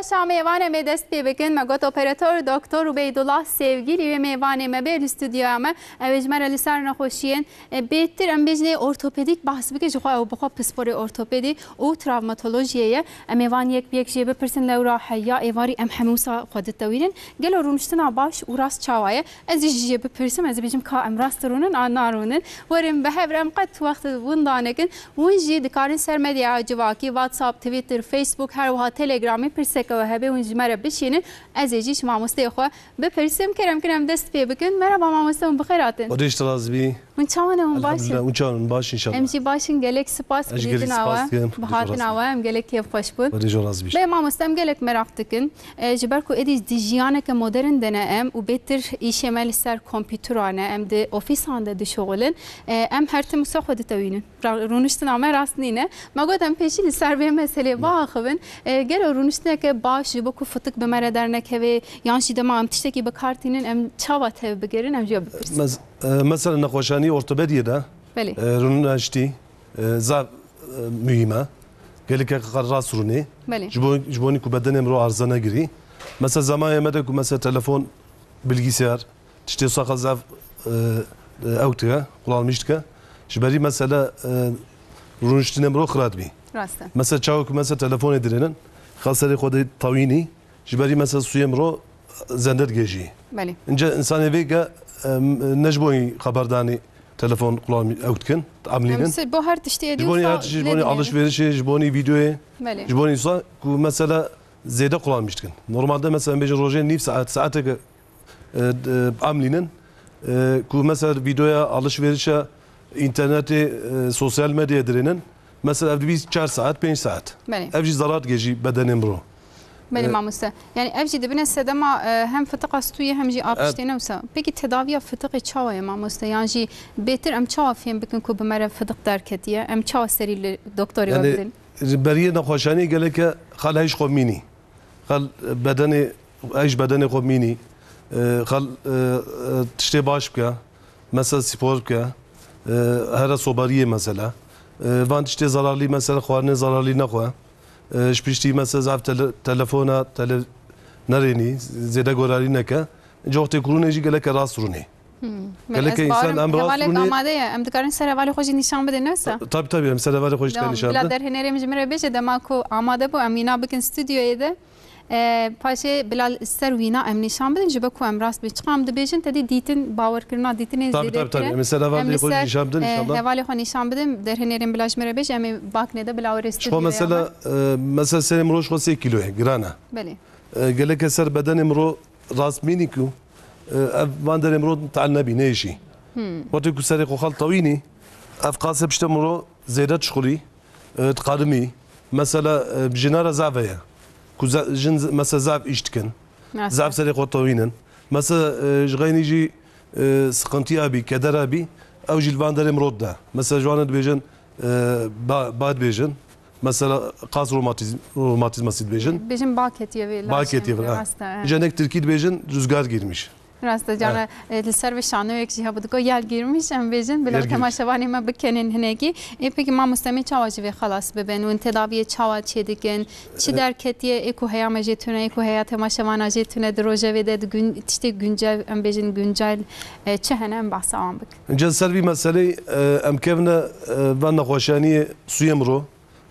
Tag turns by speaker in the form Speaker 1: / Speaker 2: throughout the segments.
Speaker 1: باشا میوان می دست پی بکن مگوت اپراتور دکتر عبیدالله sevgili ve میوان ما به استودیو ما اوجمر لسر نخوشین بهتر ام بجنه ortopedik bahsi بکن جوخا او بخوا پسپوری ortopedi او تراوماتولوژیه میوان یک جیب پرسن لورا حیا ایواری ام هموسا خودت دویرن گلو رونشتنا باش و راست چاوایه از جیب پرسم از بجم کا ام راست رونن آنارونن ورم به هبرم قد وقت وندانکن ونجی دکارن سر مدیا جواکی واتساپ تویتر فیسبوک هر وها تلگرامی پرسک و هبه ونج مرا بشینن از ایجیش ماموسته خو بپرسم کرم دست پی بکن مرحبا ماموسته بخیراتن
Speaker 2: ودیش ترازبی
Speaker 1: من چاونه باشه
Speaker 2: اون باش ان شاء الله
Speaker 1: امشي باشن قالك سباس بريدن اوا بهاتن اوا ام قالك كيف خوش بود
Speaker 2: ودیش ترازبی
Speaker 1: بي ما مستم قالك مراقتكن جبركو ادي ديجيانك مودرن دنا ام وبيتر يشمل سر كمبيوترانا ام دي اوفيس عند دي شغلن ام هرتم سخود توينن رونشتن اما راستنينه ما قدم پیشی سر به مسئله باخبن گل رونشتن که باش بکو فتق به مر درنک و یانشی دما ام تشتکی به کارتینن ام چاوات بگیرن ام جواب بپرس
Speaker 2: مثلا نخوشانی ارتوپدیه ده
Speaker 1: بله
Speaker 2: رونشتی زاب مهمه قال لك راس روني
Speaker 1: بله
Speaker 2: جبوني كو بدن امرو ارزانه گري مثلا زمان يمدك مثلا تلفون بالجيسار تشتي صاخ زاف اوتها قلال مشتكه جبري مثلا رونشتن امرو خرات بي
Speaker 1: راسته
Speaker 2: مثلا چاوك مثلا تلفون ادرينن خاصري خود طويني جبري مثلا سوي امرو زندر جيجي
Speaker 1: بله
Speaker 2: انجا انسان فيجا نجبوني خبرداني تلفون قلال اوتكن عاملين
Speaker 1: bu her tişte ediyorsa
Speaker 2: جبوني هاتش جبوني alışverişi جبوني فيديو جبوني صا كو مثلا زيادة قلال مشتكن normalde مثلا بيجي روجين نيف ساعتك عاملين كو مثلا فيديوya alışverişe interneti sosyal medya درينن مثلا biz 4 saat 5 saat evci zarar geci bedenim bro
Speaker 1: بله ماموسته yani evci dibine sedema hem fıtık astuye hem ji apiştene olsa peki tedaviye fıtık çavaya mamaste yani beter em çava fiyem bikin ku bimere fıtık derketiye em çava serili doktori
Speaker 2: yani beriye nexweşanî geleke xal heyş xomînî xal bedenê heyş bedenê xomînî xal tiştê baş bike mesela spor bike here sobariyê mesela van tiştê zararlî mesela xwarinê zararlî nexwe شپشتی مثلا زاف تلفن نرینی زیاده گراری نکه جوخت کرونه جی گله که راست رونه گله که انسان ام راست رونه
Speaker 1: آماده ام دکارن سر والی خوشی نشان بده نسا
Speaker 2: tabii ام سر والی خوش نشان بده
Speaker 1: بلا در هنری مجمره بشه دماغو آماده بو امینا بکن استودیو ایده پاشه بلال سر وینا ام نشان بدن جبه کو ام راست بچقام دبیجن تدی دیتن باور کرنا دیتن زیاده
Speaker 2: tabii ام سر والی خوش نشان بدن ان شاء الله
Speaker 1: والی خو نشان بدن در هنریم بلاش مره بشه ام باک نده بلا ور استودیو
Speaker 2: شو مثلا سر امروز خو 3 کیلو گرانه
Speaker 1: بله
Speaker 2: گله که سر بدن امروز راست مینی کو وان در امروز تعال نبی نیشی وقتی کو سر خو خال طوینی افقاس بشت امروز زیاده تشخلی تقادمی مثلا بجنار زاویه جن مثلا زاف اشتكن زاف سري قطوينن مثلا جغيني جي سقنتي ابي كدر ابي او جي الفاندر مرده مثلا جوانا بيجن بعد بيجن مثلا قاس روماتizm asit
Speaker 1: بيجن باكت يبي
Speaker 2: باكت يبي جنك تركيد بيجن rüzgar girmiş
Speaker 1: راسته جانا لسر و شانو یک جهه بود کو یال گیرمیش ام بیجن بلا تماشاوانی ما بکنن هنگی پeki ما مستمی چاواجی و خلاص ببین و تداوی چاوا چی دیگن چی درکتیه اکو هیا مجتونه اکو هیا تماشاوانا جتونه دروجه و دد gün işte güncel ام بیجن güncel چه هنم بحث عام بک
Speaker 2: جن سروی مسئله ام کevne و نخوشانی سویمرو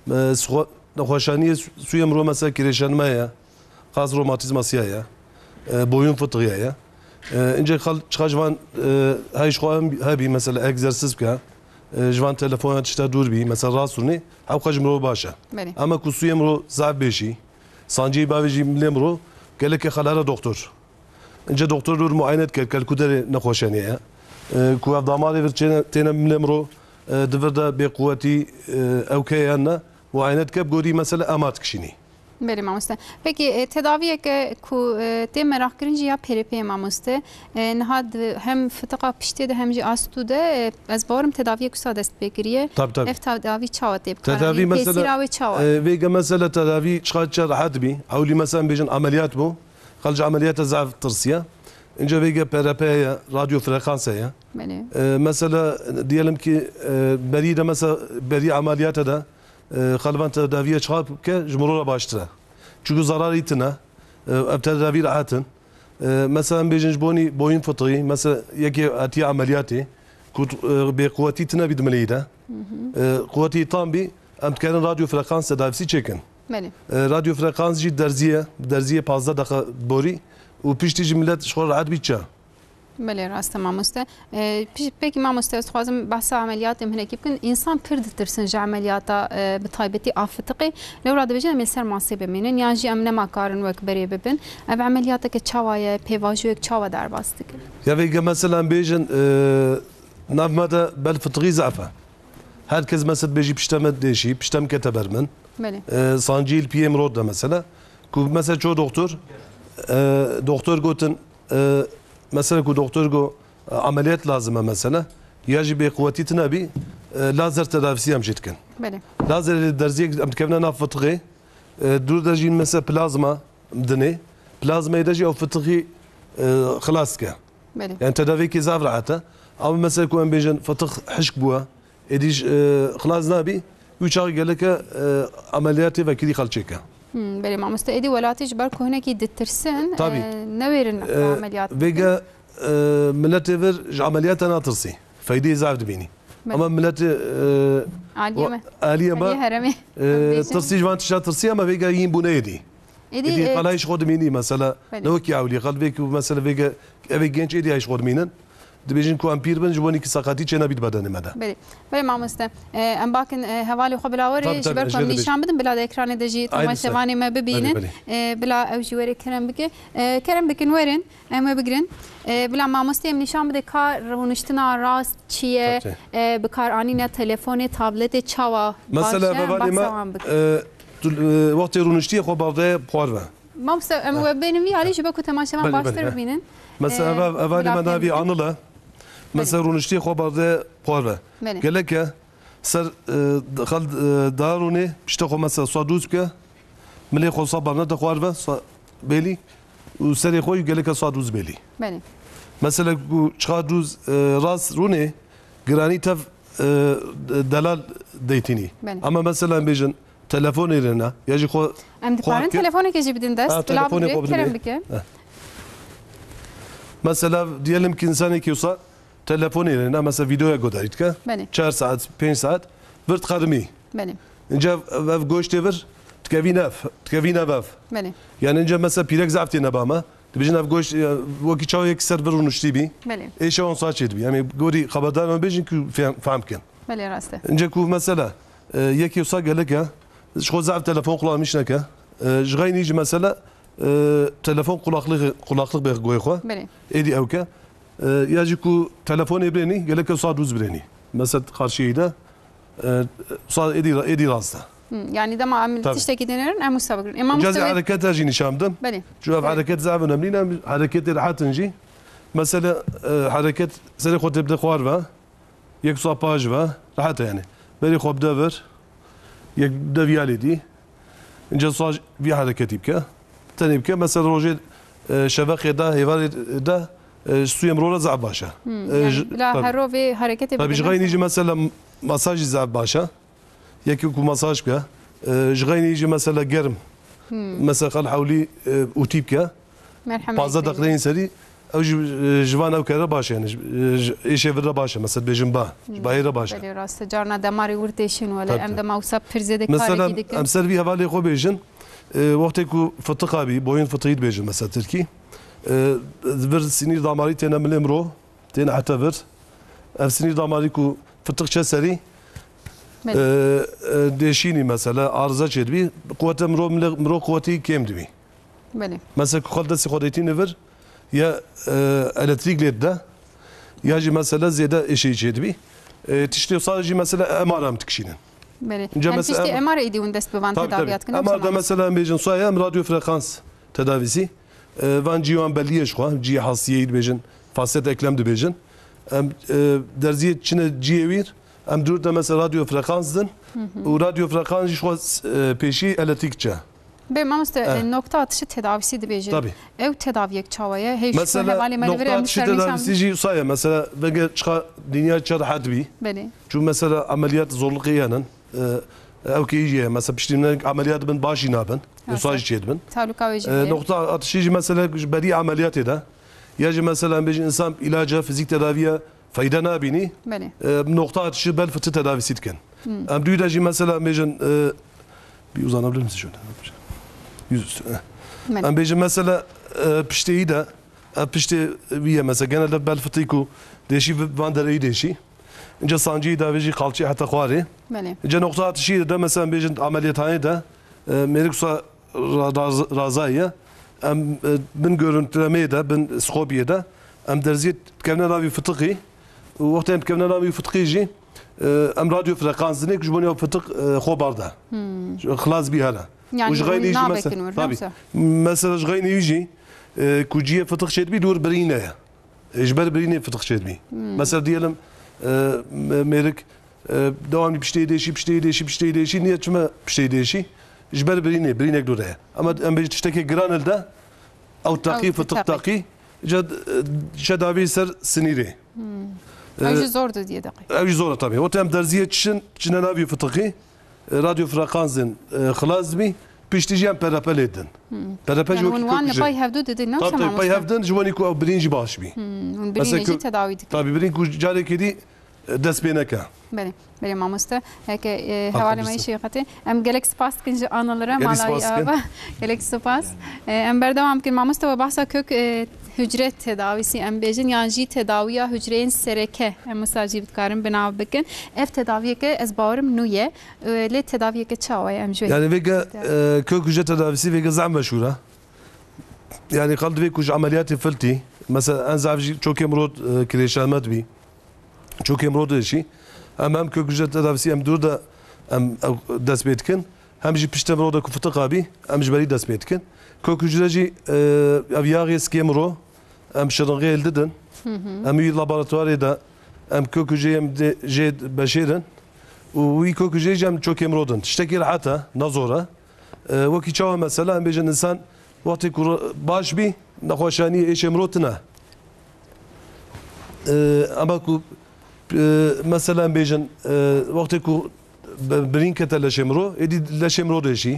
Speaker 2: نخوشانی سویمرو مثلا kireçlenmeye خاص روماتizm asiyaya boyun fıtığıya اینجا خال چخوان هایش خواهم هبی مثلا اگزرسیز که جوان تلفن تشتا دور بی مثلا راسونی او خواهم رو باشه اما کسوی امرو زعب بشی سانجی باویجی ملمرو گله که خلاله دکتر اینجا دکتر دور معاینت کرد کل کدر نخوشانیه کو داماری ورچه تینا ملمرو دورده به قوتی اوکی نه معاینت کرد گوری مثلا امات کشینی
Speaker 1: بله ماموسته پeki tedaviye ku te merak kırınca ya PRP mamaste nehad hem fıtığa pişti de hem ji astude az varım tedaviye kusa dest bekiriye
Speaker 2: tabii
Speaker 1: tedavi çavat tep
Speaker 2: tedavi mesela vega mesela tedavi çıkacak rahat bi avli mesela bejin ameliyat bu خلج عمليات زعف ترسية انجا فيجا بيرابيا راديو فريكانسيا مثلا diyelim ki بريده مثلا بري عمليات ده خلبان تداويه شخاب که جمهورا باشتره çünkü zararı tına tedavi rahatın mesela bejinç boni boyun fıtığı mesela yeki atiye ameliyatı bir kuvveti tına bidmeliydi kuvveti tam bir emtkanın radyo frekans tedavisi çekin radyo frekans jid derziye 15 dakika bori و پیشتی ملت شغل راحت بیچه.
Speaker 1: بله راست ماموسته. پکی ماموسته است خوازم بحث عملیات من هیچ بکن انسان پرد ترسنج عملیاتا بطایبتی آفتقی لو راد بجن من سر ماسه بمینن یعنی امن ما کارن وک بری ببین اب عملیاتا که چوایه پیواجو یک چوا در باستک.
Speaker 2: یا ویگه مثلا بجن نفمده بل فطری ضعفه. herkes mesela beji pişteme değişi piştem keteber men. Sancil PM road mesela. Ku mesela çoğu doktor gotin mesela ku doktor go ameliyat lazım mesela. Yaji bir kuvveti tnabi lazer tedavisi amjetken. Lazer derziye amtkevna naf fıtığı. Dur derjin mesela plazma mdene. Plazma edaji o fıtığı خلاص ke. Yani tedavi ki zavra hatta. Ama mesela ku bejin fıtığı hışk buğa. Ediş خلاص nabi. Üç ay geleke ameliyatı ve kidi kalçeka.
Speaker 1: بله ما مستعدی ولاتی جبر کهنه کی دترسن نویرن عملیات.
Speaker 2: ویگا ملت ور عملیات ناترسی فایده زاف دبینی. اما ملت عالیه ما ترسی جوان تشات ترسی اما ویگا یین بونه ادی. ادی قلایش خود مینی مثلا نوکی عولی قلبی که مثلا ویگا اوی گنج ادی ایش خود مینن. دبیجن کو امپیر بن جوانی کی ساقاتی چه نبید بدن مده.
Speaker 1: بله ما مست ام باکن حوالی خو بلاوری جبر کم نشان بدن بلا اکران دجی تماشاوانی ما ببینن بلا اوجوری کرم بکن ورن ما بگرن بلا ما مستیم نشان بده کار رونشتنا راست چیه بکار آنینا تلفن تابلت چاوا
Speaker 2: مثلا حوالی ما وقت رونشتی خو برده پارو
Speaker 1: ما مست ام بینم وی علی جبر کو تماشاوان باشتر ببینن
Speaker 2: مثلا حوالی ما نبی آنلا مثلا رونشتی خو برده پاره گله که سر دخل دارونه پشت خو مثلا صادوز که ملی خو صبر نه دخوار و بیلی و سری خوی گله که صادوز بیلی مثلا چقدر روز راس رونه گرانی تف دلال دیتینی اما مثلا بیجن تلفن ایرنا یاجی خو
Speaker 1: ام دکارن تلفنی که جیبدین دست
Speaker 2: تلفنی
Speaker 1: کرم بکه
Speaker 2: مثلا diyelim ki insan ekiyorsa telefon yerine mesela videoya göderit ki 4 saat 5 saat wird karmi. İnce ev goş devir tkevine ev. Yani ince mesela pirek zafti nebama. Dibijin ev goş vaki çağı ek server unuşti bi. Eşe on saat çedbi. Yani gori haberdar mı bejin ki famken. İnce ku mesela yekiyorsa gelek ya. Şu zaf telefon kullanmış ne ki. Jgaynici mesela telefon kulaklık bir goyko. Edi evke. Yacı ku telefon ebreni geleke saat uz breni. Mesela karşıydı. Saat edi rasta.
Speaker 1: Yani dama amel tişteki denerin ama sabıkın. Ama
Speaker 2: Cazı hareket ajini şamdım. Şu hareket zav önemli. Hareket rahatınci. Mesela hareket seri kod tebde kuar va. Yek sapaj va. Rahat yani. Beri kod devir. Yek deviyaledi. İnce saj bir hareket ibke. Tani ibke mesela roje şevak da heval da سوی امروز زعب باشه.
Speaker 1: لا هروی حرکت
Speaker 2: طب جغای نیجی مثلا مساج زعب باشه. یکی کو مساج که جغای نیجی مثلا گرم. مثلا خال حولی اوتیب که.
Speaker 1: مرحبا.
Speaker 2: 15 دقیقه سری او جوان او کره باشه یعنی ایشه ور باشه مثلا بجنب بایر باشه.
Speaker 1: بله راست جارنا دماری ورتشین ولی ام دم اوسا پرزده کاری
Speaker 2: مثلا
Speaker 1: دیگه.
Speaker 2: ام سروی حوالی خو بیجن وقتی کو فتقابی بوین فتقید بیجن مثلا ترکی. Ver sinir damarı tene milimro, tene hatta ver. Ev sinir damarı ku fıtıkça seri. Deşini mesela arıza çedbi. Kuvvete mro kuvveti kemdi. Mesela kukhaldası kudretini ver. Ya elektrikle de. Ya mesela ziyade eşeği çedbi. Tişliyor sadece mesela MR'am tıkşinin.
Speaker 1: Yani işte MR ediyorsun dest bevan tedaviyat kına.
Speaker 2: MR'da mesela mecun soya radyo frekans tedavisi. Van civan belliye şu ciye hasiyeyi bejin faset eklem de bejin derziye çine ciyevir em durda mesela radyo frekansdın o radyo frekansı şu peşi elektrikçe
Speaker 1: Benim nokta atışı tedavisi de bejin ev tedaviyek çavaya hey
Speaker 2: şu havale nokta atışı tedavisi ji saya mesela vege çıka dünya çar hadbi çünkü mesela ameliyat zorluk yanan او كيجي مثلا بشتي عمليات بن باشي نابن يصاج شيدبن
Speaker 1: تعلق وجه
Speaker 2: نقطه اتشيجي مثلا بدي عمليات ده يجي مثلا بيجي انسان علاج فيزيك تداويه فايده نابيني
Speaker 1: بله
Speaker 2: نقطه اتشي بل فتت تداوي سيتكن ام دويداجي مثلا بيجن بيوزانا بلمس شو ام بيجي مثلا بشتي ده بشتي ويا مثلا كان بل فتيكو ديشي فاندر اي ديشي اینجا سانجی دا بيجي قالچی حتی خواره
Speaker 1: بله
Speaker 2: اینجا نقطه اتشی ده مثلا بيجن عمليات هاي ده ميركسا رازایه ام بن görüntüleme de بن سكوبيه ده ام درزيت كنا ناوي فطقي وقتها كنا ناوي فطقي جي ام راديو فريكانس دنيك جبوني فطق خو برده خلاص بي هلا
Speaker 1: يعني
Speaker 2: وش غيني يجي
Speaker 1: نابك
Speaker 2: مثلا
Speaker 1: نور
Speaker 2: طبي
Speaker 1: نفسه.
Speaker 2: مثلا اش غيني يجي كوجيه فطق شد بي دور برينه اجبر برينه فطق شد بي مثلا ديالم ميرك دوام بشتي ديشي نيه كما بشتي ديشي اجبر برينه دوره اما ام بيجي تشتكي جرانل ده او تقي فطق تقي جد شداوي سر سنيري
Speaker 1: اوج زور diye دقيق
Speaker 2: اوج زور طبعا وتم درزيه تشن نابي فطقي راديو فريكانسن خلاص بي بيشتيجي ام بارابل edin بارابل
Speaker 1: يعني عنوان باي هفدو dedin ne
Speaker 2: طبعا باي هفدن جواني كو برينجي باش بي
Speaker 1: برينجي تداوي دك
Speaker 2: طبعا برينجو جاري كدي دس بينك
Speaker 1: بله بله ماموستا هيك حواله ما شيء قتي ام جالكس باس كنج انالره مالاي جالكس باس ام بردام كن ماموستا وبحثا kök hücre tedavisi em bejin yani jî tedawiya hücreyên sereke em mesajî bikarin binav bikin ev tedaviyeke ez bawerim nû ye lê tedaviyeke çawa ye em jî
Speaker 2: يعني فيجا كوك hücre tedavisi فيجا زعم مشهورة يعني قلت فيك وش عمليات فلتي مثلا انزعف çok emrod kireşamet bi çok emrod işi hem kök hücre tedavisi hem durda hem dest betkin hem jî pişte emroda ku fıtık abi hem jberi dest betkin kök hücreci aviyağı skemro hem şırıngı elde edin hem iyi laboratuvarda hem kök hücre hem de jed beşerin وي كوكو جي جام تشوكي مرودن تشتكي حتى نظورة وكي تشاو مثلا بيجي الانسان وقت باش بي نخوشاني ايش مرودنا اما كو مثلا بيجن وقت كو برينكتا لشمرو ادي لشمرو دشي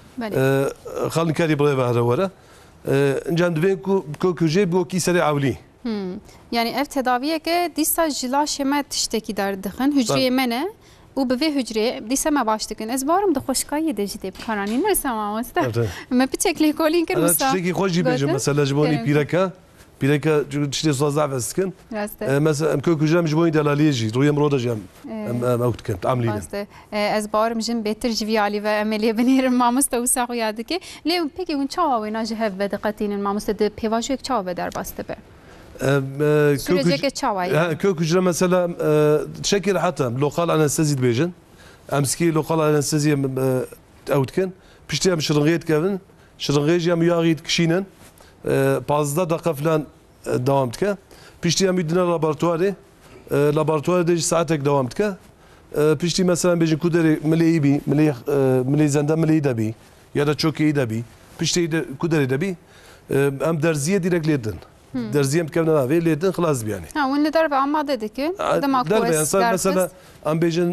Speaker 2: خلينا كاري بريفا هذا ورا انجان دفينكو كوكو جي بوكي سريع عولي
Speaker 1: yani ev tedaviyeke disa jila şemet tişteki derdixin hücreye mene و به هجره دیسه ما باشتکن از بارم دخوشکایی دژی دیب کارانی نرسم آمسته ما پیچکلی کولین کن
Speaker 2: مسا تشتكي خوش بيجي مثلا جبوني بيركا تشتي صازع فسكن مثلا ام كوكو جام جبوني دلاليجي رويا مرودا جام اوت كنت عاملين
Speaker 1: از بارم جن بهتر جوی علی و عملیه بنیرم مامسته و ساقو یاده که لی پکی اون چاوا وینا جهه و دقتین مامسته ده پیواجو یک چاوا در باسته به سوريجيك تشاواي
Speaker 2: كوك جرا مثلا تشكل حتى لوقال انستيزي بيجن امسكي لوقال انستيزي اوتكن بيشتي ام شرنغيت كافن شرنغيج ام ياغيت كشينن بازدا دقه فلان دوامتك بيشتي ام يدنا لابراتواري ديج ساعتك دوامتك بيشتي مثلا بيجن كودري مليبي ملي زنده ملي دبي يا دا تشوكي دبي بيشتي كودري دبي ام درزيه ديريكت ليدن درزيم كنا نافي ليدن خلاص يعني
Speaker 1: ها وين درب عم ددك دما كويس
Speaker 2: مثلا ام بيجن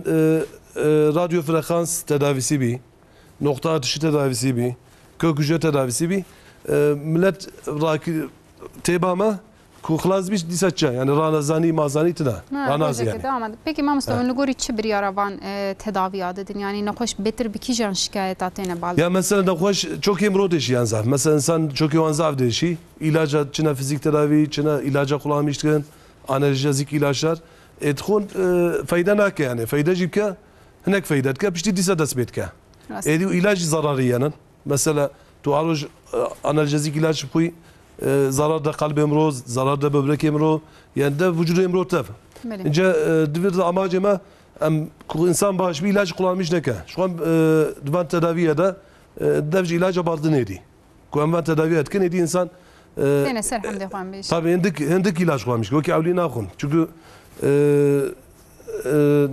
Speaker 2: راديو فريكانس تداويسي بي نقطه اتش تداويسي بي كوكجو تداويسي بي ملت راكي تيباما كو خلاص بيش ديساتشا يعني رانا زاني ما زاني تنا رانا يعني
Speaker 1: تمام peki ما مستوى نقول تشبري araban tedavi dedin yani nakoş beter bir kijan şikayet atene bağlı.
Speaker 2: Ya mesela nakoş çok emrod işi yani zaf. Mesela insan çok yavan deşi. İlaca çına fizik tedavi, çına ilaca kullanmıştın. Analjezik ilaçlar. Edhun fayda nake yani. Fayda jibka هناك فايدتك باش تدي سدس بيتك. هذه علاج ضرري يعني. مثلا تعالج analjezik ilaç بوي zarar da kalp emro, zarar da böbrek emro, yani de vücudu emro tef. İnce divir amacıma insan baş bir ilaç kullanmış neke. Şu an divan tedaviye de devci ilaca bardı neydi? Kuan tedaviye etken neydi insan?
Speaker 1: Sene serham devam beş.
Speaker 2: Tabii hendik ilaç kullanmış. O ki avli nakun. Çünkü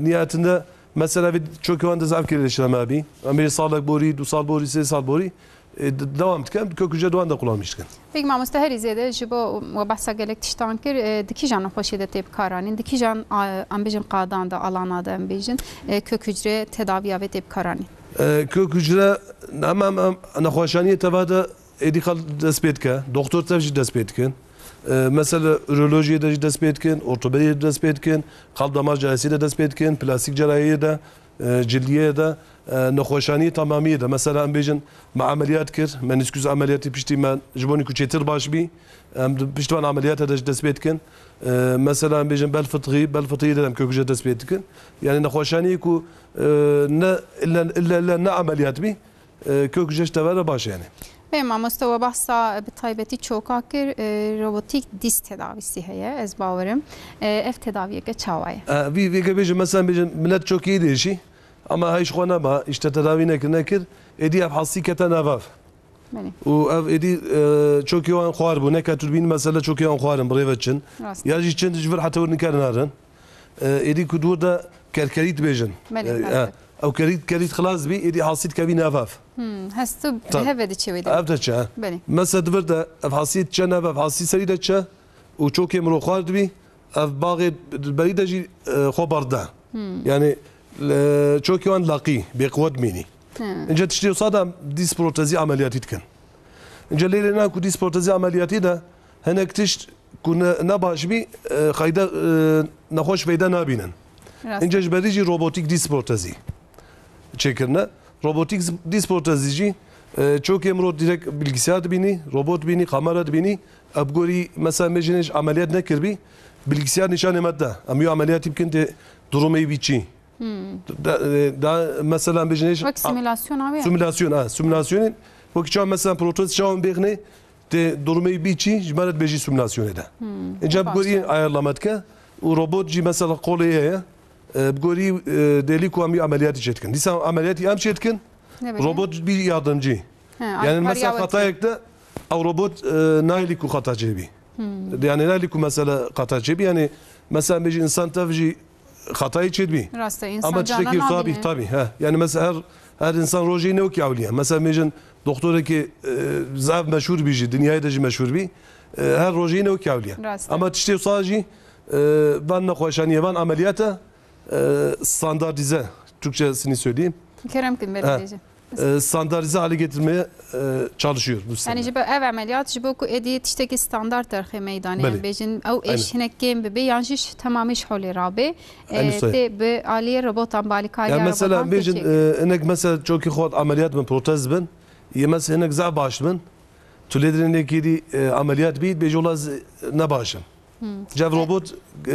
Speaker 2: niyetinde mesela çok yuvanda zav kirleştirme abi. Ama sağlık bori, du sal bori, se sal bori. devam etken kök hücre doğan da kullanmışken.
Speaker 1: Peki mamoste her izlede jibo ve bahsa gelek tiştan kir dikijan hoşede tep karanin dikijan ambejin qadan da alana da ambejin kök hücre tedavi ve tep karanin.
Speaker 2: Kök hücre ama nexweşaniye tevada edikal dest pê dike, doktor tev jî dest pê dikin. Mesela ürolojiyê de jî dest pê dikin, ortopediyê de dest pê dikin, qalb damar cerrahiyê de dest pê dikin, plastik cerrahiyê de, cildiyê de, nexweşaniyê tamamiyê de. Mesela em bêjin me ameliyat kir, menisküs ameliyatê piştî me ji bo ku çêtir baş bî, em piştvan ameliyata de jî dest pê dikin. Mesela em bêjin bel fıtığî de em kök hücre dest pê dikin. Yani nexweşaniyê ku illa ne ameliyat bî, kök hücre tevada baş yani.
Speaker 1: Benim mamoste ve bahsa bir taybeti çok akır robotik diz tedavisi heye ez bavarım. Ev tedaviye geçavaya.
Speaker 2: Vi bêjin mesela bêjin millet çok iyi değişi. Ama hiç xwe nema işte tedavi nekir êdî ev hastî kete nevav. û ev êdî çok wan xwar bû neke turbîn mesela çok wan xwarin bi rêve çin ya jî çin ji vir heta nikarin harin êdî ku dûr da kerkerît bêjin ew kerît xilas bî êdî hastî dikevî nevav.
Speaker 1: Hestu heve de çevede.
Speaker 2: Ev de çe. Mesela divir de ev hastî çe nevav hastî serî de çe û çok mirov xwar dibî ev baxê berî de jî xwe barda. Yani çok yan laqî bêqwet mînî. Ince tiştê sada dîs protezî ameliyatî dikin. Ince lêlê na ku dîs protezî ameliyatî de hinek tişt ku ne baş bî xeyde nexweş vêde nabînin. Ince ji berî jî robotik dîs protezî çêkirine. Robotik dîs protezî jî çok emro direkt bilgisayar dibînî, robot bînî, kamera dibînî. Ev gorî mesela mejîne ameliyat nekirbî bilgisayar nişanê me de. Em wî ameliyatî bikin tê durumê wî çi. Da mesela bejneş
Speaker 1: simülasyon abi.
Speaker 2: Simülasyonun vaki çav mesela protez çavun bêxne te durumu biçi jmaret beji simülasyonu da. Encab gori ayarlamat ke u robot ji mesela qoleye gori deli ku ami ameliyat çetkin. Disa ameliyatı am çetkin. Robot bir yardımcı. Yani mesela hatayakta o robot naili ku hata cebi. Yani naili ku mesela hata cebi yani mesela beji insan tavji hatayı çedbi. Ama tişteki tabi. Yani mesela her insan roji ne o ki avliya. Mesela mecin doktora ki zav meşhur biji, dünyaya da meşhur bi. Her roji ne o ki avliya. Ama tişteki sadece van nexweşaniye van ameliyata standartize. Türkçesini söyleyeyim.
Speaker 1: Kerem kim belirleyici.
Speaker 2: Standartize hale getirmeye çalışıyor bu sene.
Speaker 1: Yani jibo ev ameliyat jibo ku edi tişteki standart terhe meydanı bejin ev eş hinek game bebe yanjış tamamı iş hali rabe te be aliye robotan balikaya
Speaker 2: yani mesela bejin enek mesela çok iyi xod ameliyat ben protez ben yemez enek za baş ben tulerin nekidi ameliyat bit bejolaz ne başım cev robot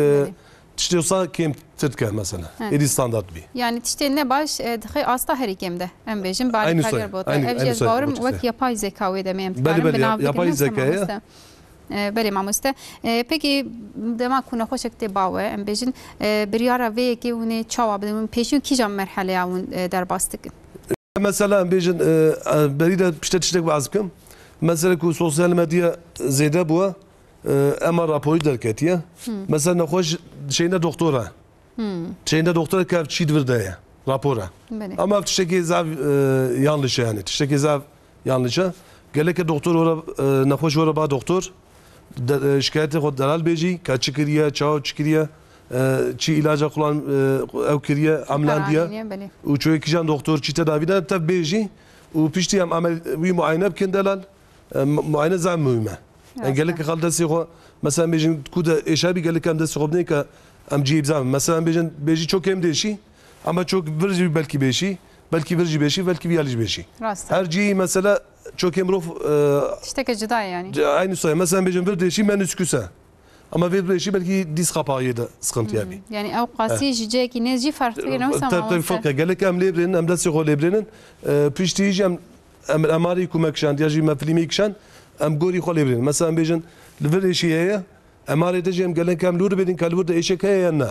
Speaker 2: tiştiyorsa kim tırtke mesela. Edi standart bir.
Speaker 1: Yani tişte ne baş dığı asla her ikimde. Em bejim bari kariyer bota. Evcez bağırım vek yapay zeka ve demeyim.
Speaker 2: Beli yapay zekaya.
Speaker 1: Beli mamuste. Peki demek kuna hoşekte bawe em bejin bir yara ve ki une çava benim peşin ki jam merhale yavun derbastık.
Speaker 2: Mesela em bejin beri de pişte tiştek bazıkım. Mesela ku sosyal medya zede bu. Ama raporu derketiye. Mesela nexweş şeyinde doktora. Şeyinde doktora ki çi divirde rapora. Ama tişteki zav yanlış yani. Tişteki zav yanlışa. Geleke doktor ora nexweş ora ba doktor. Şikayeti xod delal beji. Ka çi kiriye, çav çi kiriye. Çi ilaca kullan ev kiriye, amlan diye. U çoğu kijan doktor çi tedaviden tabi beji. U pişti hem amel muayene bikin delal. Muayene zav mühime. Yani gelek kaldası o mesela bejin kuda eşabi gelek hem de sohbet ki am cib zam mesela bejin beji çok hem deşi ama çok virji belki beşi belki virji beşi belki viyalij beşi. Her ci mesela çok hem rof
Speaker 1: işte ki cida yani.
Speaker 2: Aynı şey mesela bejin vir deşi menüsküse ama vir beşi belki diz kapağı da sıkıntı yani.
Speaker 1: Yani avqasi jice ki nezci farklı ne mesela.
Speaker 2: Tabii farklı gelek hem lebrenin hem de sohbet lebrenin piştiği hem amari kumakşan diye meflimi kşan em gori xwe lê birîn. Mesela bêjin li vir êşiyeye emarê te jî em gelek em lûr bidin ka li wir de êşek heye yan ne.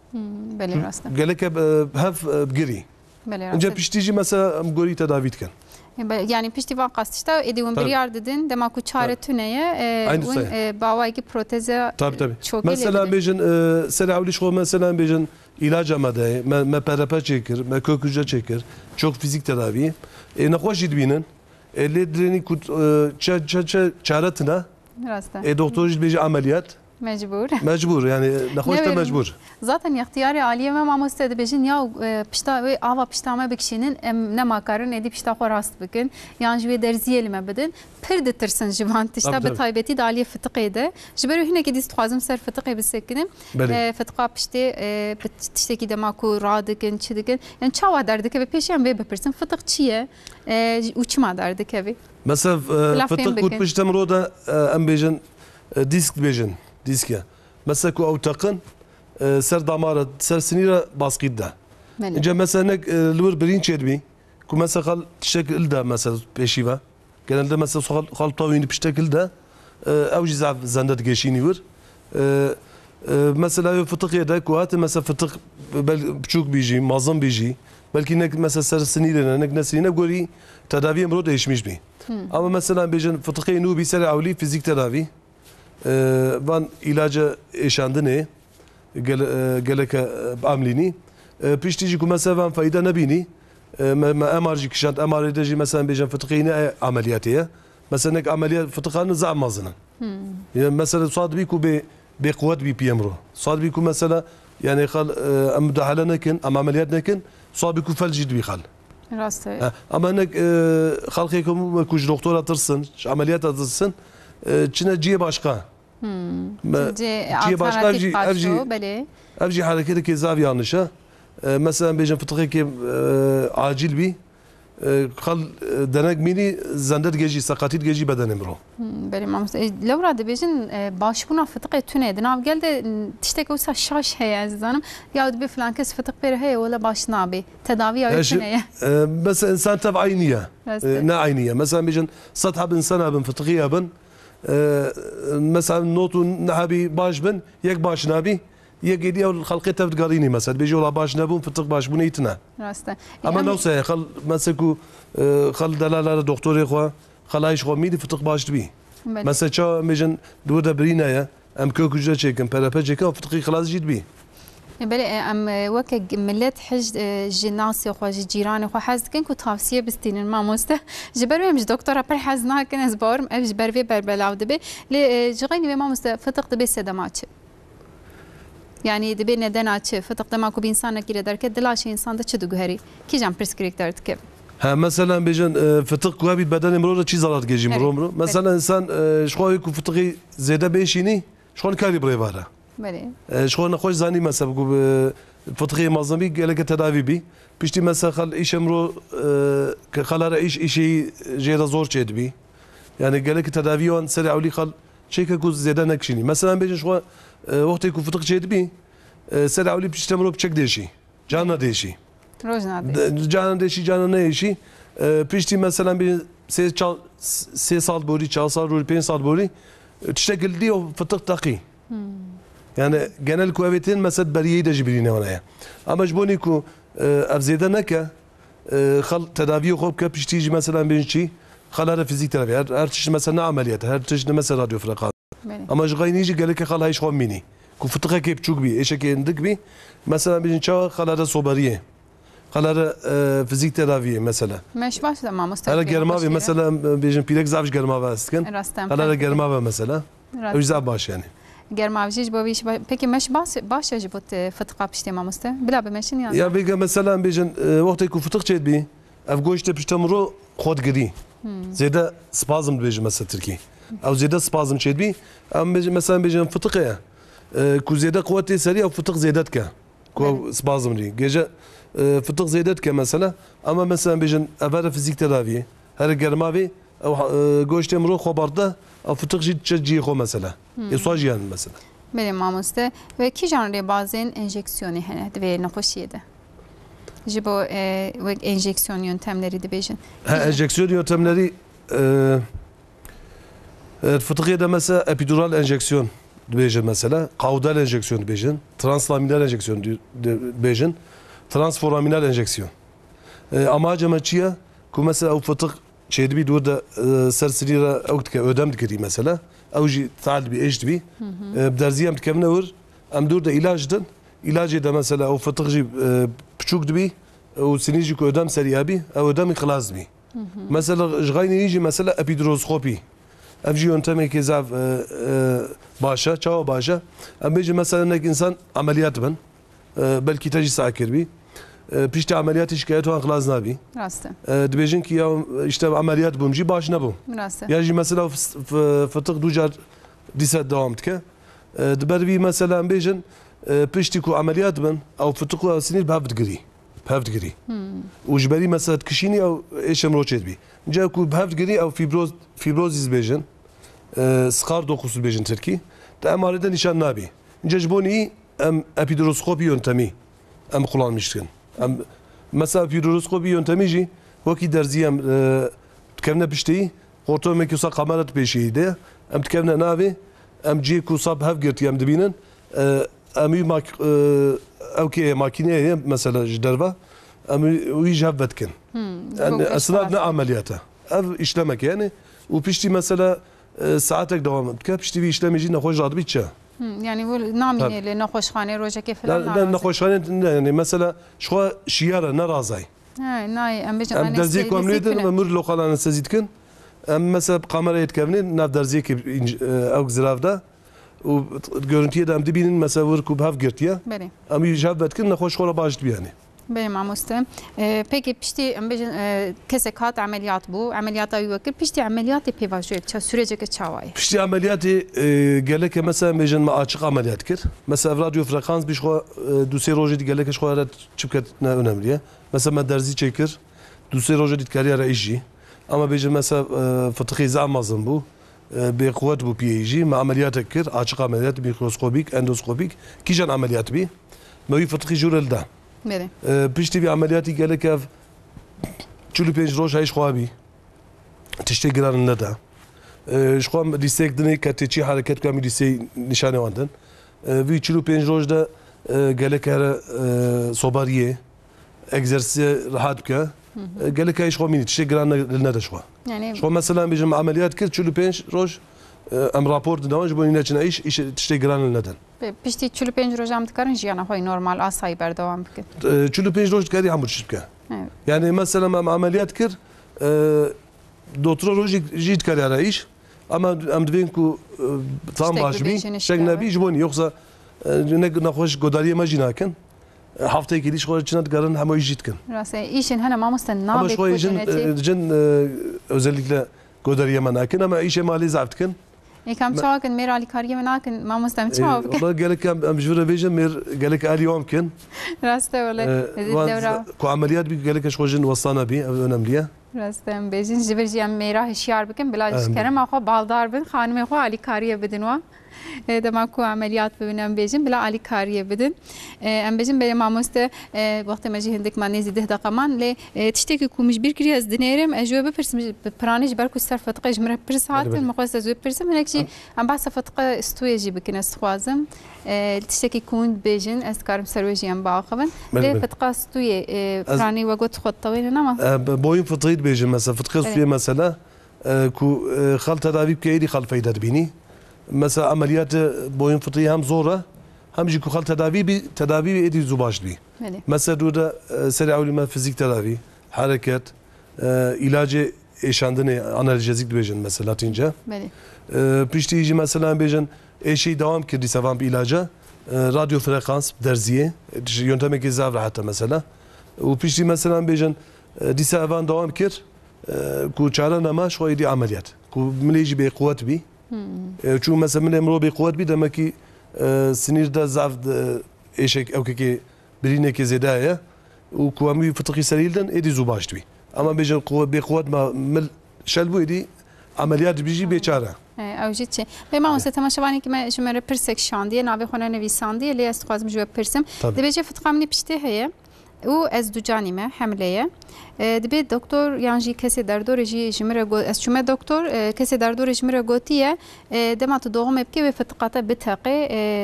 Speaker 1: Belê rast e.
Speaker 2: Gelek hev bigirî. Ince piştî jî mesela em gorî tedavî dikin.
Speaker 1: Yani piştivan kastışta ediyorum bir yer dedin demek ki çare tüneye bavayki proteze
Speaker 2: çok mesela bejin selavliş xwe mesela bejin ilaç amade me PRP çekir me kök hücre çekir çok fizik tedavi nexweş jî dibînin اللي دريني كنت شارتنا
Speaker 1: راسته
Speaker 2: دكتور بيجي عمليات
Speaker 1: مجبور
Speaker 2: مجبور يعني نخوشته مجبور
Speaker 1: zaten ihtiyari aliye ve mamoste de bejin ya pişta ve ava piştama bekşinin ne makarın edi pişta xo rast bikin yani ve derziyelime bedin pir detirsin jivan tişta be taybeti de aliye fıtıqede jiberu hine ki dist xazım ser fıtıqe bisekinim fıtıqa pişte tişteki de maku radikin çidikin yani çava derdik ve peşen ve bepirsin fıtık çiye uçma derdik evi
Speaker 2: مثلا فطق كنت باش تمرو دا ام بيجن ديسك بيجن ديسكا مثلا كو او تقن سر دمارة سر سنيرة باسكيت دا انجا مثلا نك لور برين تشيربي كو مثلا خال تشكل دا مثلا بيشيفا كان دا مثلا خال طاوين بشتكل دا او جزاف زندت جيشيني ور مثلا فطق يدا كو هات مثلا فطق بشوك بيجي معظم بيجي بلكي نك مثلا سر سنيرة نك نسينا قولي تداوي امرو دايشميش بي ama mesela bejin fıtıkı nubi seri avli fizik tedavi van ilacı eşandı ne geleke amlini piştici ku mesela van fayda nebini emarji kişant emarji mesela bejin fıtıkı ne ameliyatı mesela nek ameliyat fıtıkanı zamazına yani mesela sadbi ku be kuvvet bi piyemro sadbi ku mesela yani khal müdahale nekin ama ameliyat nekin sadbi ku felcid bi khal
Speaker 1: راسته
Speaker 2: اما انك خلقكم كوج دكتور اترسن عمليات اترسن çine ciye başka
Speaker 1: ciye başka
Speaker 2: evci hareketi ki zav yanlışa mesela bejin fıtığı ki acil bir خل denek mini zandet geci sakatit geci bedenim ro
Speaker 1: benim لو راد بيجن باشبونا فطقه تونه دناv geldi tiştek olsa şaş heye zanım ya bir falan kes fıtık bir heye ولا başına abi tedavi ya tune
Speaker 2: mesela insan tabi ayniye ne ayniye mesela bejin sathab insan abin fıtığı abin mesela notu nabi baş bin yek baş nabi يجي دي الخلقية تفقريني مثلا بيجي والله باش نبون في الطق باش بنيتنا
Speaker 1: راسته
Speaker 2: اما نوصي خل مسكو خل دلاله دكتور اخوا خلايش خو ميدي في الطق باش تبي مثلا شو ميجن دوده برينا يا ام كوكو جا تشيكن باراباجيك في الطق خلاص جيت بي
Speaker 1: بله ام وك ملت حج جناسي خو جيران خو حز كن كو توصيه بستين ما مسته جبرو مش دكتوره بر حزنا كن زبارم اف جبربي بربلاو دبي لي جغيني ما مسته فتق دبي سدمات yani de bir neden açı fıtıkta maku bir insana gire derken dilaşı insanda çıdı güheri ki can preskriptör tükev.
Speaker 2: Ha mesela bejin fıtık kuabi beden emroda çiz alat gecim romro. Mesela insan şoy ku fıtığı zede beşini şoy kalibre var.
Speaker 1: Böyle.
Speaker 2: Şoy ne hoş zani mesela ku fıtığı mazami geleke tedavi bi. Pişti mesela khal iş emro khalara işi jeda zor çedbi. Yani geleke tedavi on seri avli khal çeke ku zede nekşini. Mesela bejin şoy وقت يكون فطق جيد بي سر أولي بتشتمروا بشك ديشي جانا ديشي
Speaker 1: روزنا
Speaker 2: جانا ديشي جانا نيشي بيشتي مثلا بي سي سال بوري 4 سال بوري 5 سال بوري تشتكل دي وفطق تقي يعني genel kuvvetin mesela beriyeyi de jibrine ona ama jboni ku avzeda naka خل تداوي خوب كبشتيجي مثلا بينشي خلال فيزيك تداوي her çeşit mesela ameliyat her çeşit mesela radyo frekan ama jgaynici geleke خلال هاي شخون ميني كو فتقه كيف تشوك بي ايش كي عندك بي مثلا بيجي نشاو خلال صوبريه خلال فيزيك تداوي مثلا
Speaker 1: مش باش لما مستقبل
Speaker 2: هلا جرماوي مثلا بيجي بيلك زافش جرماوي استكن خلال جرماوي مثلا وجزا باش يعني
Speaker 1: جرماويش بويش peki meş baş jibot fıtıqa pişte mamusta bila bemeşin yani
Speaker 2: ya bega mesela bejin وقت يكون فتق çed bi ev goşte piştemro خود gri zede spazm bejin mesela Türkiye او زياده سبازم شد بي ام مثلا بيجي فطقه كو زياده قوتي سريع وفطق زيادتك كو سبازم دي جيجا فطق زيادتك مثلا اما مثلا بيجي افاره فيزيك تداوي هر جرماوي او گوشت امرو خبرده او فطق جي خو مثلا يسواجيان مثلا
Speaker 1: benim mamuste ve ki janre bazen enjeksiyonu hene ve nakoşiyede jibo ve enjeksiyon yöntemleri de bejin
Speaker 2: enjeksiyon yöntemleri fıtığı da mesela epidural enjeksiyon diyeceğim mesela, kaudal enjeksiyon diyeceğim, translaminal enjeksiyon diyeceğim, transforaminal enjeksiyon. Amacı maçıya, ku mesela o fıtık şeydi bir durda serseriyle okutke ödem dikeri mesela, avcı taal bir eşit bir, derziyem dikemine vur, am durda ilaçdın, ilacı da mesela o fıtıkçı küçük bir, o sinici ku ödem seriya bir, o ödem ikhlas bir. مثلا جغايني يجي مثلا ابيدروسكوبي افجي ينتمي كزاف باشا تشاو باشا ام بيجي مثلا انك انسان عمليات بن بلكي تجي ساعه كربي بيشتي عمليات شكايته خلاص نبي
Speaker 1: راسته
Speaker 2: دبيجن كي يشتغل عمليات بومجي باش نبو
Speaker 1: راسته
Speaker 2: يجي مثلا في تقدو جار ديسات دوامتك دبربي مثلا بيجن بيشتكو عمليات بن او في تقو سنين بهاف دقري وجبري مثلا تكشيني او ايش مروتشيت بي جاكو بهاف دقري او فيبروزيز بيجن سقار دوخوس بيجن تركي تأمر ده نشان نابي جاجبوني ام ابيدروسكوبي ينتمي ام قلان مشتكن ام مثلا ابيدروسكوبي ينتميجي وكي درزيام تكمنا بشتي قرطو ميكو صا قمرت بيشي ده ام تكمنا نابي ام جيكو صاب هاف قرتي ام دبينن امي ماك اوكي ماكينه مثلا جدرفه امي ويجي هبتكن يعني اسنادنا عملياته اشلمك يعني وبيشتي مثلا ساعتك دوام بك بيشتي في اشلم يجي نخوش راد بيتشا
Speaker 1: يعني نامي اللي نخوش خانه روجا كيف
Speaker 2: لا نخوش خانه يعني مثلا شو شياره نرازاي
Speaker 1: ناي ام بيجي
Speaker 2: انا درزيك ومريدن مر لو قال انا سزيدكن ام مثلا قمره يتكفنين ناف درزيك او زرافدا وجورنتي دام دبين مثلا وركوب هاف قرتيا
Speaker 1: بله
Speaker 2: ام يجابت كنا خوش خوله باش بياني
Speaker 1: بله معموسته بيجي بيشتي ام بيجي كسك هات عمليات بو عمليات يوكل بيشتي عمليات بيفاجوي تشا سوريجك تشاواي
Speaker 2: بيشتي عمليات قال لك مثلا بيجن ما اشق عمليات كر مثلا راديو فريكانس بيش خو دوسي روجي قال لك شو رات شبكه اونمليه مثلا ما درزي تشيكر دوسي روجي تكاريا رئيسي اما بيجن مثلا فتخي زعمازن بو بقوة بو بي جي مع عمليات كر عاشق عمليات ميكروسكوبيك اندوسكوبيك كيجان عمليات بي ما يفتقي جورل ده
Speaker 1: بله
Speaker 2: بيشتي في عملياتي قال لك تشولي بينج روش هايش خوابي تشتي جران الندى شخوام ديسيك دني كتشي حركات كامل ديسي نشانه واندن في تشولي بينج روش ده قال لك صوباريه اكزرسي راحت بك قال لك ايش خو مين تشتي جران الندى شخوا
Speaker 1: يعني
Speaker 2: شو مثلا بيجمع عمليات كل تشولي بينج روش ام رابورت داونج بوني ناچنا ايش تشتي جران الندن
Speaker 1: بيشتي تشولو بينج روج عم تكرن جي انا خوي نورمال اساي بردوام بك
Speaker 2: تشولو بينج روج كاري عم تشبكه يعني مثلا مع عمليات كر دكتور روج جيت كاري على ايش اما ام دبينكو طعم باش بي شكنا بي جبوني يخزا نخوش قداريه ما جيناكن هفته كي ليش خرجنا تقارن هم يجيتكن
Speaker 1: راسي ايشن هنا ما مستنى
Speaker 2: بك شوي جن özellikle قداريه مناكن اما ايش مالي زعفتكن
Speaker 1: كم شاكن مير على كاريه مناكن ما مستمتع بك
Speaker 2: والله قال لك ام جورا فيجن مير قال لك اليوم كن
Speaker 1: راسته ولا الدوره
Speaker 2: كو عمليات بي قال لك اش خوجن وصانا بي اونمليه
Speaker 1: راسته بيجن جبرجي ام ميرا هشيار بكن بلا كرم اخو بالدار بن خانم اخو علي كاريه بدنوا دماكو عمليات ببنام بيجن بلا علي كاريه بدن ام بيجن بلا ماموسته وقت ما جي هندك ما نزي ده قمان ل تشتكي كو مش بيركري از دنيرم اجوبه برس برانيش بركو صرف فتقه جمره برسات المقاس از برس منكشي ام باس فتقه استويجي بكن استخوازم تشتكي كون بيجن اسكارم سرويجي ام باخبن ل فتقه استوي براني وقت خط وين نما
Speaker 2: بوين فطريد بيجن مثلا فتقه استوي مثلا كو خلطه دابي بكيدي خلط فايده بيني مثلا عمليات بوين فطريه هم زوره هم جيكو خل تدابي ايدي زوباش بي مثلا دودا سريع ما فيزيك تدابي حركات علاج ايشاندنه انالجيزيك بيجن مثلا لاتينجا بيشتي يجي مثلا بيجن اي شيء دوام كدي سافان بعلاجه راديو فريكانس درزيه ينتمي زاف حتى مثلا وبيشتي مثلا بيجن دي سافان دوام كير كو چارنا ما شوي دي عمليات كو مليجي بقوه بي چون مثلا من امرو بقوه بي دمكي سنير دا زاف ايشك او كي برينه كي زدايه وكوامي فتقي سليلدن ايدي زوباشتوي اما بيجن قوه بقوه ما مل شلبو ايدي عمليات بيجي بيچاره
Speaker 1: او جيتشي بما وسط تماشواني كما جمره برسكشن دي نابي خونه نويسان دي اللي استخدم جو برسم دبيجي فتقامني بشتي هي و از دو جانیمه حمله دبی دکتر یعنی کسی در دور جمره گو از شما دکتر کسی در دور جمره گوتیه دمات دوغم بکی و فتقاته بتقی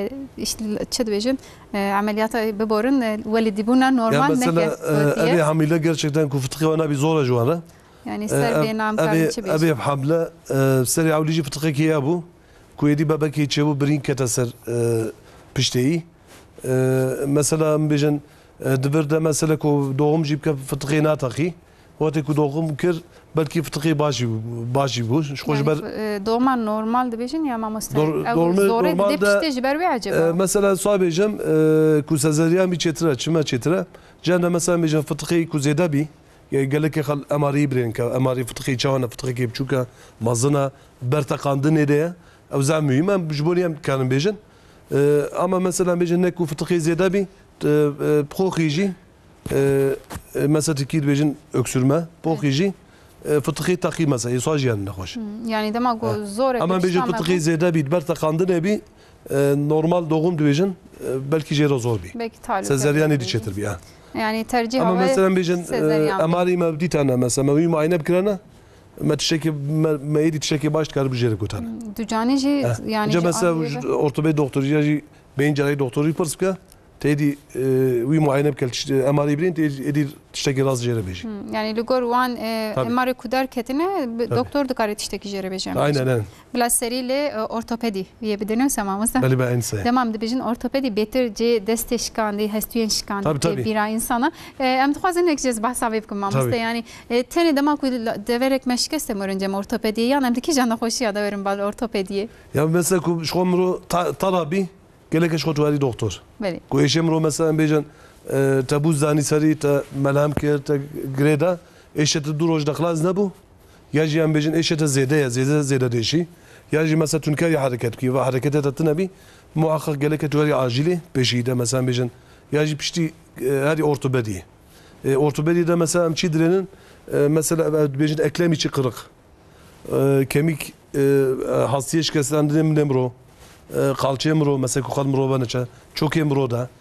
Speaker 1: چه دویجن عملیات ببارن ولی دیبونا نورمال
Speaker 2: نکه ابي حمله gerçekten ku فتقي وانا بزوره جوانه
Speaker 1: يعني سر بينام كان شبيه
Speaker 2: ابي حمله سري عوليجي فتقي كي ابو كويدي بابا كي تشبو برين كتسر بشتي مثلا بيجن دبر ده مثلا كو دوغم جيب فتقينات اخي وقت كو دوغم كر belki fıtığı başı bu. Hoş ber
Speaker 1: doğma normal dibêjin ya mamoste.
Speaker 2: Normal
Speaker 1: de piştê ji ber wê acaba.
Speaker 2: mesela sabêjim ku sezeriyan bir çetire çime çetire. Cende mesela bêjin fıtığı ku zêde bî. gelekê xel emarî birên ke emarî fıtığı çawana fıtığı biçûka mazina berteqandinê de ye. Ew zem mühim em ji borî em dikarin bêjin. Ama mesela bêjin ne ku fıtığı zêde bî poxî jî mesela Tirkî dibêjin öksürme poxî jî fıtığı takî mesela êsa jiyanê nexweş.
Speaker 1: Yani dema ku zor
Speaker 2: Ama bêjin fıtığı zêde bî berteqandinê bî normal doğum dibêjin belkî jê re zor bî.
Speaker 1: Belki taluk.
Speaker 2: Sezeryanê diçêtir bî.
Speaker 1: Yani tercih
Speaker 2: Ama mesela bêjin
Speaker 1: sezeryan.
Speaker 2: emarî me dîtane mesela me wî muayene bikirane me tişekî me êdî tişekî baş dikare bijêre gotane.
Speaker 1: Ducanê jî yani
Speaker 2: Ca mesela ortoped doktorî ya jî beyin cerrahî doktorî pirs bike têdî wî muayene bike emarî birîn êdî tiştekî rast jêre bêjî.
Speaker 1: Yani li gor wan emarê ku derketine doktor dikare tiştekî jêre bêje.
Speaker 2: Aynen.
Speaker 1: Bila serî lê ortopedî wê bidinin semamosta.
Speaker 2: Belî be ense.
Speaker 1: Demam dibêjin ortopedî bêtir cê destê şikandî hestûyên şikandî bîra insana. Em dixwazin nek jê behsa wê bikim mamoste yani tenê dema ku deverek me şikeste mirin ortopedî yan em dikî jana xweşiya de werin bal ortopedî.
Speaker 2: Ya mesela ku ji xwe miro tarabî gelek ji xwe tuwarî doktor.
Speaker 1: Belê.
Speaker 2: Ku êşê miro mesela bêjin te bû zanî serî te melhem kir te girê de êşe te du roj de xilas nebû ya jî em bêjin êşe te zêde ye zêde deşî ya jî mesela tunkerî hereket bikî ve hereketê te tune bî muhakkak gelek tuwarî acîlê pêşî de mesela bêjin ya jî piştî herî ortopedî. Ortopedî de mesela em çî dirênin mesela bêjin eklemî çi qirıq kemîk hastiyê şikestlendirê min miro qalçê miro mesela ku xel mirova neçe çokê miro da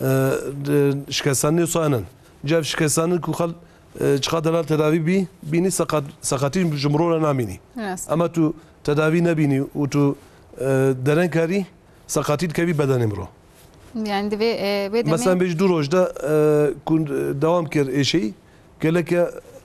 Speaker 2: şikestlenê sanin cev şikestlenin ku xel çiqa delal tedavî bî bînî sekatî ji miro re namînî ama tu tedavî nebînî û tu dereng karî sekatî dikevî bedenê miro.
Speaker 1: Yani divê
Speaker 2: mesela bêj du roj de ku dewam kir êşeyî geleke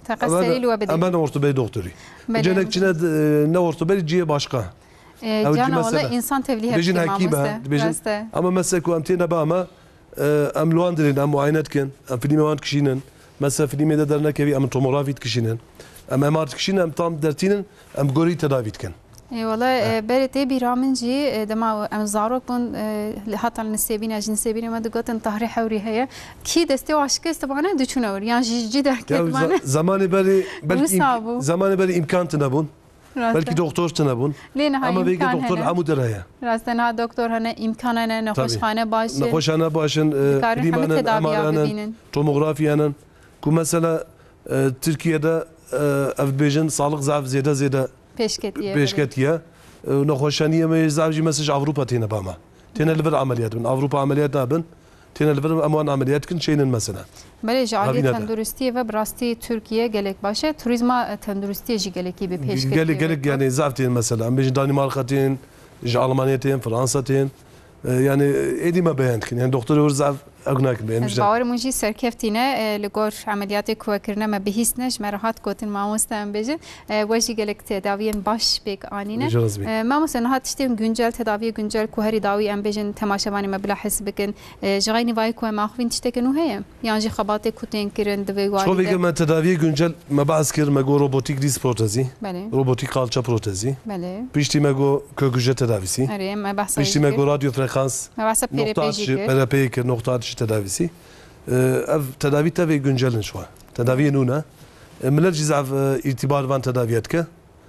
Speaker 2: emen ortopedî doktorî. Cenek çine ne ortopedî ciye başka.
Speaker 1: Cana ola insan tevlî
Speaker 2: bêjin hekîme bêjin ama mesela ku em têne be ama em li wan dirên em muayene dikin em filmê wan dikişînin mesela filmê de dernekevî em tomografî dikişînin em MR dikişînin em tam dertînin em gorî tedavî dikin.
Speaker 1: Valla berê tê bîra min jî dema em zarok bûn heta li nisêbîna ji nisêbînê me digotin tahrî hewrî heye kî destê wa şikest dibane diçûne wir yan ji cî derket dibane
Speaker 2: zamanê berê belkî zamanê berê imkan tune bûn belkî doktor tune bûn ama vêge doktor hemû dere heye.
Speaker 1: Rastena doktor hene imkan hene nexweşxane başin
Speaker 2: nexweşxane başin filîmanin MR'anin tomografîyanin ku mesela Tirkiye'de ev bêjin sağlık zav zêde pêşketiye nexweşaniye me zav jî mesaj Avrupa têne bama têne li vir ameliyat bin Avrupa ameliyat nabin têne li vir em wan ameliyat dikin çênin mesela.
Speaker 1: Belê ji aliyê tenduristiyê ve bi rastî Tirkiye gelek baş e turizma tenduristiyê jî gelekî bi pêşketiyê
Speaker 2: gelek yani zav tên mesela em bêjin Danimarka tên ji Almanya tên Fransa tên yani êdî me beyan dikin yani doktor wir zav egnakin beyan
Speaker 1: Ez bawerim jî serkeftîne li gor ameliyatê ku vekirine me bihîsne ji me rehat gotin mamoste em bêjin we jî gelek tedaviyên baş pêk anîne mamoste niha tiştên güncel tedaviyê güncel ku herî dawî em bêjin temaşevanê me bila hes bikin ji xeynî vayê ku em axivîn tiştekî nû heye yan jî xebatê ku tên kirin divê warî
Speaker 2: şovê me tedaviyê güncel me behs kir me got robotik dîs protezî
Speaker 1: belê
Speaker 2: robotik kalça protezî
Speaker 1: belê
Speaker 2: piştî me got köküje tedavîsî
Speaker 1: erê me behsa
Speaker 2: piştî me got radyofrekans
Speaker 1: me behsa
Speaker 2: perepeyê kir nokta atışı tedavisi ev tedavi tevê güncelin şu an tedaviye nûne millet jî zav îrtîbar van tedaviye dike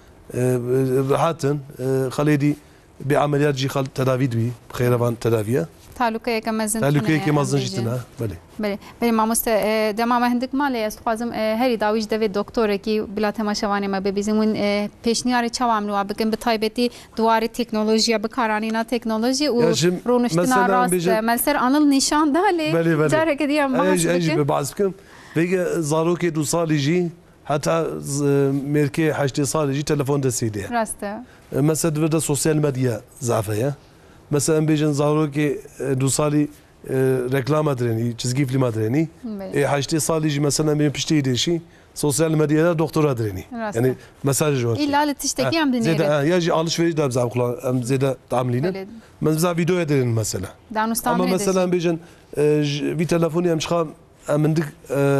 Speaker 2: rahatin xelêdî bê ameliyat jî xel tedavî dibî xêre van tedaviye
Speaker 1: talûkeyeke mezin
Speaker 2: talûkeyeke mezin jî tune belê
Speaker 1: belê mamoste dema me hindik malê ez dixwazim herî dawî ji devê doktorekî bila temaşevanê me bibîzin hûn pêşniyarê çawa em li wan bikin bi taybetî duwarê teknolojiya bikaranîna teknolojî û rûniştina rast melser anil nîşan da lê careke diye em bahs
Speaker 2: bikin bahs bikim vêge zarokê du salî jî heta mêrkê heştê salî jî telefon destê diye
Speaker 1: rast e
Speaker 2: mesela divê de sosyal medya zafeye mesela em bêjin zarokê du salî reklama dirênî çizgî filma dirênî heştê salî jî mesela em piştî deşî sosyal medyada doktora dirênî yani mesaj var
Speaker 1: îla li tiştekî em dinêrin
Speaker 2: ya jî alışverîş de zav em zêde tamlînin men zav videoya dirênin mesela ama mesela em bêjin vî telefonê em çiqa em mindik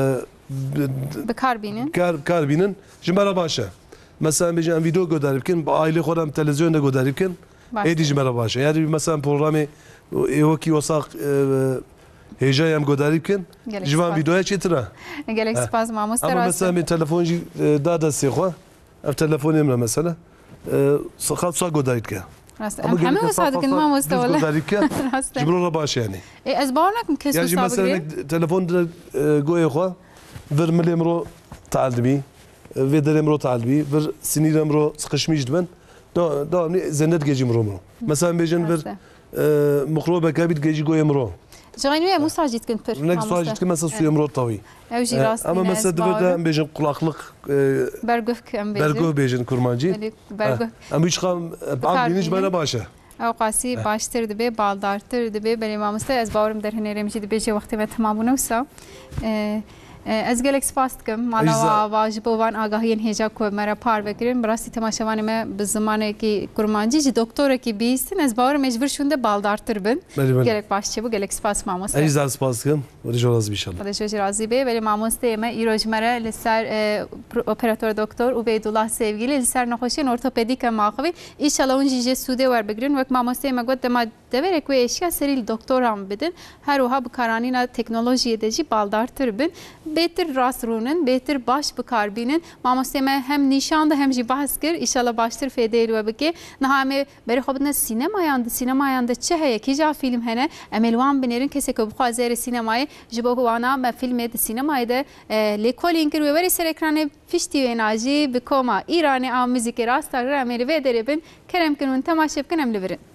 Speaker 1: بکاربینن
Speaker 2: کاربینن جمره باشه مثلا بیجن ویدیو گذاری کن با عائله خودم تلویزیون گذاری کن ایدی جمره باشه یعنی مثلا پروگرام ایوکی وساق هجای هم گذاری کن جوان ویدیوی چطوره
Speaker 1: گلک سپاس ماموستا
Speaker 2: اما مثلا من تلفنی داده سیخوا اف تلفنی امر مثلا خالص گذاری که
Speaker 1: همه وسایل که ماموستا ولی
Speaker 2: گذاری که جبران باشه یعنی
Speaker 1: از بارنک کس
Speaker 2: يعني مثلا تلفون جوي خو فر ملي امرو تعلمي فيدر امرو تعلمي فر سنين امرو سقشميش دبن دا زند جيجي مرو مثلا بيجن فر مخروبه كابيت جيجي جوي امرو
Speaker 1: جاينويا مساجد كنت بر
Speaker 2: نك ساجد كما سوي امرو طوي
Speaker 1: اوجي راس
Speaker 2: اما مثلا دبر بيجن قلاقلق
Speaker 1: برغوف كم بيجن
Speaker 2: برغو بيجن كرمانجي
Speaker 1: برغو
Speaker 2: ام هیچ خام عاملینش بنا باشه
Speaker 1: او قاسی باشتر دبی بالدارتر دبی بلی ماموستا از باورم در هنرمجی دبی چه وقتی و تمام نوسا از گلک سپاس کم مالا واجب وان آگاهی هجا کو مرا پار بکرین براستی تماشاوانی ما به زمانه کی کرمانجی جی دکتور کی بیستن از باور مجبور شونده بالدارتر بن گلک باشچه بو گلک سپاس ماموستا
Speaker 2: ایز از سپاس کم ودی راضی بشم
Speaker 1: ودی جو راضی بی بلی ماموستا ما ایروج مرا لسر اپراتور دکتور عبیدالله sevgili لسر نخوشی ارتوپدیک ماخوی ان شاء الله اون جی سوده ور بگرین وک ماموستا ما گفت ما دورک و اشیا سریل دکتورام بدن هر وها بکارانینا تکنولوژی دجی بالدارتر بن بهتر راست رونن بهتر باش بکاربینن ماموستا هم نشان ده هم جی بحث کر ان شاء الله باشتر فایده رو بگه نهامه بری خب نه سینما یانده چه هی کی جا فیلم هنه املوان بنرین کسی که بخواد زیر سینمای جبو وانا ما فیلم ده سینمای ده لیکولین کر و بری سر اکران فشتی و انرژی بکوما ایرانی آم موزیک راست تا امری و دربن کرم کنون تماشا کنم لبرن